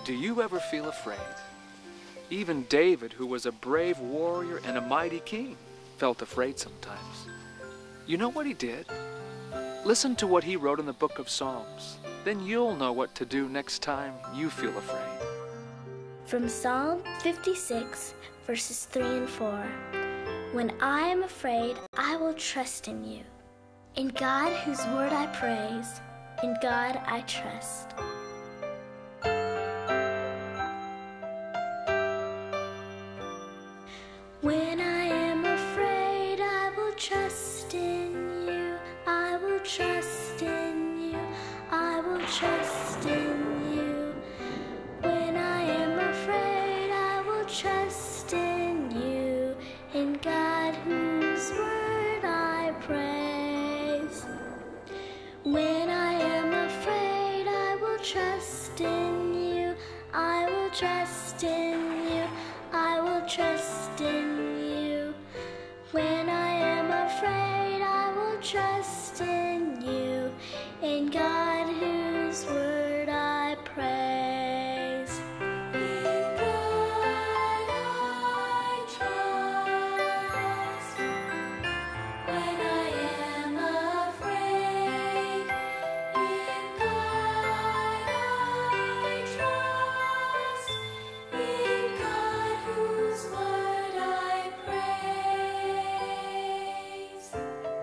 Do you ever feel afraid? Even David, who was a brave warrior and a mighty king, felt afraid sometimes. You know what he did? Listen to what he wrote in the book of Psalms. Then you'll know what to do next time you feel afraid. From Psalm 56, verses 3 and 4. When I am afraid, I will trust in you. In God, whose word I praise, in God I trust. When I am afraid, I will trust in you. I will trust in you. I will trust in you. When I am afraid, I will trust in you. In God, whose word I praise. When I am afraid, I will trust in you. I will trust in you. I will trust in you. When I am afraid, I will trust in you. In God, whose word I praise. In God I trust. When I am afraid, in God I trust. In God, whose word I praise.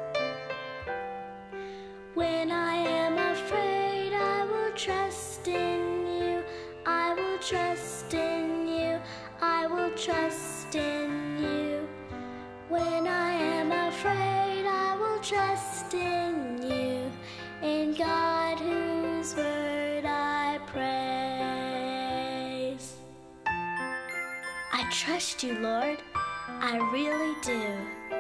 When I am afraid, I will trust in you. I will trust in you. I will trust in you. When I am afraid, I will trust in you. In God, whose word I praise. I trust you, Lord. I really do.